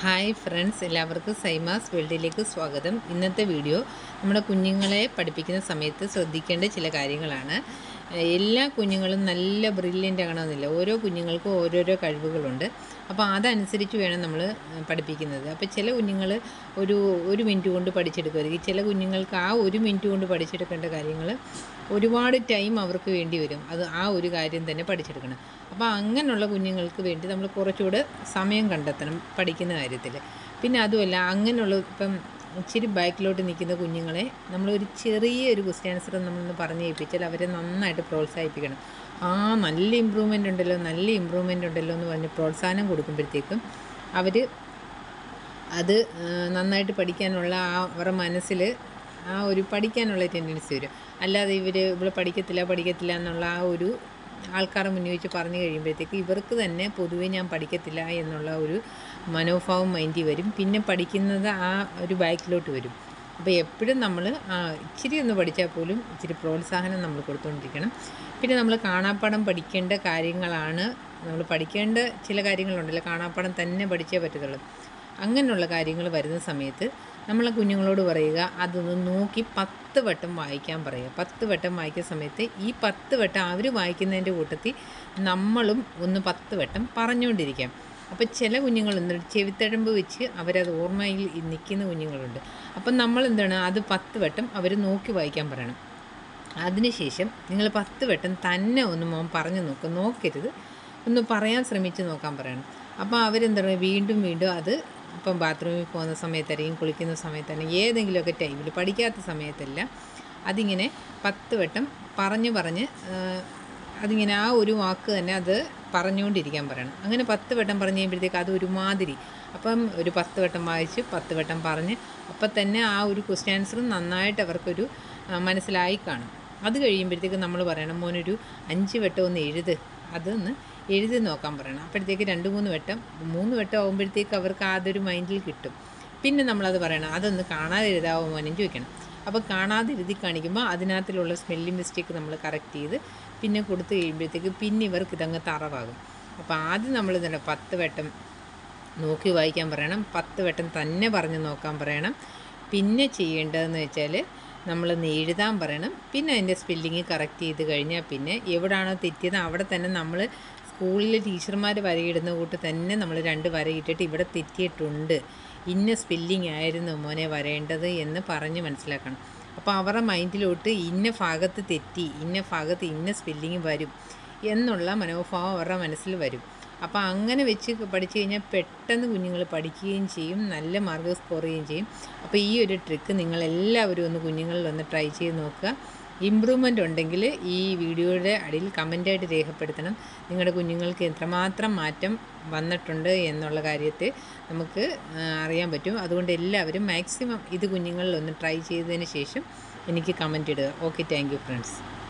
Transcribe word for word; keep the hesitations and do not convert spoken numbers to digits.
Hi friends, എല്ലാവർക്കും സൈമാസ് വേൾഡിലേക്ക് സ്വാഗതം. ഇന്നത്തെ വീഡിയോ നമ്മുടെ കുഞ്ഞുങ്ങളെ പഠിപ്പിക്കുന്ന സമയത്ത് ശ്രദ്ധിക്കേണ്ട ചില കാര്യങ്ങളാണ്. എല്ലാ കുഞ്ഞുങ്ങളും നല്ല ബ്രില്യൻ്റ് ആകണമെന്നില്ല. ഓരോ കുഞ്ഞുങ്ങൾക്കും ഓരോരോ കഴിവുകളുണ്ട്. അപ്പോൾ അതനുസരിച്ച് വേണം നമ്മൾ പഠിപ്പിക്കുന്നത്. അപ്പോൾ ചില കുഞ്ഞുങ്ങൾ ഒരു ഒരു മിനിറ്റ് കൊണ്ട് പഠിച്ചെടുക്കുമായിരിക്കും. ചില കുഞ്ഞുങ്ങൾക്ക് ആ ഒരു മിനിറ്റ് കൊണ്ട് പഠിച്ചെടുക്കേണ്ട കാര്യങ്ങൾ ഒരുപാട് ടൈം അവർക്ക് വേണ്ടി വരും. അത് ആ ഒരു കാര്യം തന്നെ പഠിച്ചെടുക്കണം. അപ്പോൾ അങ്ങനെയുള്ള കുഞ്ഞുങ്ങൾക്ക് വേണ്ടി നമ്മൾ കുറച്ചുകൂടെ സമയം കണ്ടെത്തണം പഠിക്കുന്ന കാര്യത്തിൽ. പിന്നെ അതുമല്ല, അങ്ങനെയുള്ള ഇപ്പം ഇച്ചിരി ബാക്കിലോട്ട് നിൽക്കുന്ന കുഞ്ഞുങ്ങളെ നമ്മളൊരു ചെറിയൊരു ക്വസ്റ്റ്യൻ ആൻസർ നമ്മളൊന്ന് പറഞ്ഞ് കേൾപ്പിച്ചാൽ അവരെ നന്നായിട്ട് പ്രോത്സാഹിപ്പിക്കണം. ആ നല്ല ഇമ്പ്രൂവ്മെൻ്റ് ഉണ്ടല്ലോ നല്ല ഇമ്പ്രൂവ്മെൻ്റ് ഉണ്ടല്ലോ എന്ന് പറഞ്ഞ് പ്രോത്സാഹനം കൊടുക്കുമ്പോഴത്തേക്കും അവർ അത് നന്നായിട്ട് പഠിക്കാനുള്ള ആ അവരുടെ മനസ്സിൽ ആ ഒരു പഠിക്കാനുള്ള ടെൻഡൻസി വരും. അല്ലാതെ ഇവർ ഇവിടെ പഠിക്കത്തില്ല പഠിക്കത്തില്ല എന്നുള്ള ആ ഒരു ആൾക്കാരെ മുന്നിൽ വെച്ച് പറഞ്ഞു കഴിയുമ്പോഴത്തേക്ക് ഇവർക്ക് തന്നെ പൊതുവേ ഞാൻ പഠിക്കത്തില്ല എന്നുള്ള ഒരു മനോഭാവം മൈൻഡിൽ വരും. പിന്നെ പഠിക്കുന്നത് ആ ഒരു ബാക്കിലോട്ട് വരും. അപ്പോൾ എപ്പോഴും നമ്മൾ ആ ഇച്ചിരി ഒന്ന് പഠിച്ചാൽ പോലും ഇച്ചിരി പ്രോത്സാഹനം നമ്മൾ കൊടുത്തുകൊണ്ടിരിക്കണം. പിന്നെ നമ്മൾ കാണാപ്പാഠം പഠിക്കേണ്ട കാര്യങ്ങളാണ് നമ്മൾ പഠിക്കേണ്ട ചില കാര്യങ്ങളുണ്ടല്ലോ, കാണാപ്പാഠം തന്നെ പഠിച്ചേ പറ്റത്തുള്ളൂ. അങ്ങനെയുള്ള കാര്യങ്ങൾ വരുന്ന സമയത്ത് നമ്മളെ കുഞ്ഞുങ്ങളോട് പറയുക, അതൊന്ന് നോക്കി പത്ത് വട്ടം വായിക്കാൻ പറയുക. പത്ത് വട്ടം വായിക്കുന്ന സമയത്ത് ഈ പത്ത് വട്ടം അവർ വായിക്കുന്നതിൻ്റെ കൂട്ടത്തിൽ നമ്മളും ഒന്ന് പത്ത് വട്ടം പറഞ്ഞുകൊണ്ടിരിക്കാം. അപ്പോൾ ചില കുഞ്ഞുങ്ങൾ എന്താണ് ചെവിത്തഴമ്പ് വെച്ച് അവരത് ഓർമ്മയിൽ നിൽക്കുന്ന കുഞ്ഞുങ്ങളുണ്ട്. അപ്പം നമ്മൾ എന്താണ് അത് പത്ത് വട്ടം അവർ നോക്കി വായിക്കാൻ പറയണം. അതിനുശേഷം നിങ്ങൾ പത്ത് വട്ടം തന്നെ ഒന്ന് മോൻ പറഞ്ഞു നോക്കും, നോക്കരുത്, ഒന്ന് പറയാൻ ശ്രമിച്ച് നോക്കാൻ പറയണം. അപ്പോൾ അവരെന്താണ് വീണ്ടും വീണ്ടും അത് ഇപ്പം ബാത്റൂമിൽ പോകുന്ന സമയത്തായിരിക്കും, കുളിക്കുന്ന സമയത്തായിരിക്കും, ഏതെങ്കിലുമൊക്കെ ടൈമിൽ പഠിക്കാത്ത സമയത്തെല്ലാം അതിങ്ങനെ പത്ത് വട്ടം പറഞ്ഞ് പറഞ്ഞ് അതിങ്ങനെ ആ ഒരു വാക്ക് തന്നെ അത് പറഞ്ഞുകൊണ്ടിരിക്കാൻ പറയണം. അങ്ങനെ പത്ത് വട്ടം പറഞ്ഞു കഴിയുമ്പോഴത്തേക്ക് അത് ഒരുമാതിരി അപ്പം ഒരു പത്ത് വട്ടം വായിച്ച് പത്ത് വട്ടം പറഞ്ഞ് അപ്പം തന്നെ ആ ഒരു ക്വസ്റ്റ്യൻ ആൻസറും നന്നായിട്ട് അവർക്കൊരു മനസ്സിലായി കാണും. അത് കഴിയുമ്പോഴത്തേക്ക് നമ്മൾ പറയണം, മോനൊരു അഞ്ച് വട്ടം ഒന്ന് എഴുത്, അതൊന്ന് എഴുതി നോക്കാൻ പറയണം. അപ്പോഴത്തേക്ക് രണ്ട് മൂന്ന് വട്ടം മൂന്ന് വട്ടം ആകുമ്പോഴത്തേക്ക് അവർക്ക് അതൊരു മൈൻഡിൽ കിട്ടും. പിന്നെ നമ്മളത് പറയണം, അതൊന്ന് കാണാതെ എഴുതാവോ മോനും ചോദിക്കണം. അപ്പോൾ കാണാതെ എഴുതി കാണിക്കുമ്പോൾ അതിനകത്തിലുള്ള സ്പെല്ലിംഗ് മിസ്റ്റേക്ക് നമ്മൾ കറക്റ്റ് ചെയ്ത് പിന്നെ കൊടുത്തു കഴിയുമ്പോഴത്തേക്ക് പിന്നെ ഇവർക്ക് ഇതങ്ങ് തറവാകും. അപ്പോൾ ആദ്യം നമ്മൾ തന്നെ പത്ത് വട്ടം നോക്കി വായിക്കാൻ പറയണം, പത്ത് വട്ടം തന്നെ പറഞ്ഞ് നോക്കാൻ പറയണം. പിന്നെ ചെയ്യേണ്ടതെന്ന് വെച്ചാൽ നമ്മളൊന്ന് എഴുതാൻ പറയണം. പിന്നെ അതിൻ്റെ സ്പെല്ലിങ് കറക്റ്റ് ചെയ്ത് കഴിഞ്ഞാൽ പിന്നെ എവിടെയാണോ തെറ്റിയത് അവിടെ തന്നെ നമ്മൾ സ്കൂളിലെ ടീച്ചർമാർ വരയിടുന്ന കൂട്ട് തന്നെ നമ്മൾ രണ്ട് വരയിട്ടിട്ട് ഇവിടെ തെറ്റിയിട്ടുണ്ട്, ഇന്ന സ്പെല്ലിങ് ആയിരുന്നു മോനെ വരേണ്ടത് എന്ന് പറഞ്ഞ് മനസ്സിലാക്കണം. അപ്പോൾ അവരുടെ മൈൻഡിലോട്ട് ഇന്ന ഭാഗത്ത് തെറ്റി, ഇന്ന ഭാഗത്ത് ഇന്ന സ്പെല്ലിങ് വരും എന്നുള്ള മനോഭാവം അവരുടെ മനസ്സിൽ വരും. അപ്പോൾ അങ്ങനെ വെച്ച് പഠിച്ചു കഴിഞ്ഞാൽ പെട്ടെന്ന് കുഞ്ഞുങ്ങൾ പഠിക്കുകയും ചെയ്യും, നല്ല മാർക്ക് സ്കോർ ചെയ്യുകയും ചെയ്യും. അപ്പോൾ ഈ ഒരു ട്രിക്ക് നിങ്ങളെല്ലാവരും ഒന്ന് കുഞ്ഞുങ്ങളിൽ ഒന്ന് ട്രൈ ചെയ്ത് നോക്കുക. ഇമ്പ്രൂവ്മെൻ്റ് ഉണ്ടെങ്കിൽ ഈ വീഡിയോയുടെ അടിയിൽ കമൻ്റായിട്ട് രേഖപ്പെടുത്തണം. നിങ്ങളുടെ കുഞ്ഞുങ്ങൾക്ക് എത്രമാത്രം മാറ്റം വന്നിട്ടുണ്ട് എന്നുള്ള കാര്യത്തെ നമുക്ക് അറിയാൻ പറ്റും. അതുകൊണ്ട് എല്ലാവരും മാക്സിമം ഇത് കുഞ്ഞുങ്ങളിൽ ഒന്ന് ട്രൈ ചെയ്തതിന് ശേഷം എനിക്ക് കമൻ്റ് ഇടുക. Okay, thank you friends.